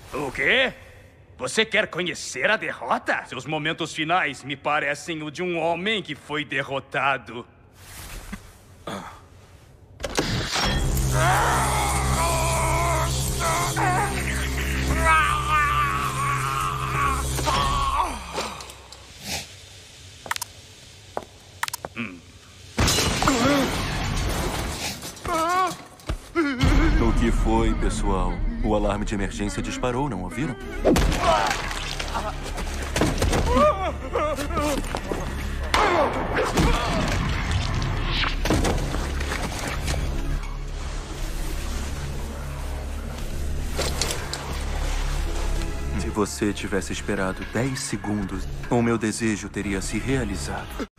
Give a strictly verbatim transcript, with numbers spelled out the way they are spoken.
O quê? Você quer conhecer a derrota? Seus momentos finais me parecem o de um homem que foi derrotado. Hum. O que foi, pessoal? O alarme de emergência disparou, não ouviram? Se você tivesse esperado dez segundos, o meu desejo teria se realizado.